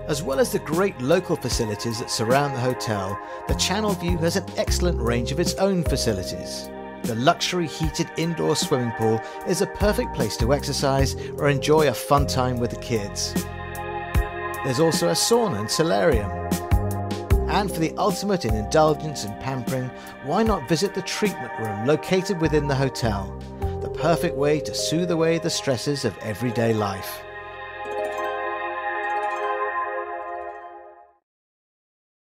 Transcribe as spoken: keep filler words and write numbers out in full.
As well as the great local facilities that surround the hotel, the Channel View has an excellent range of its own facilities. The luxury heated indoor swimming pool is a perfect place to exercise or enjoy a fun time with the kids. There's also a sauna and solarium. And for the ultimate in indulgence and pampering, why not visit the treatment room located within the hotel? The perfect way to soothe away the stresses of everyday life.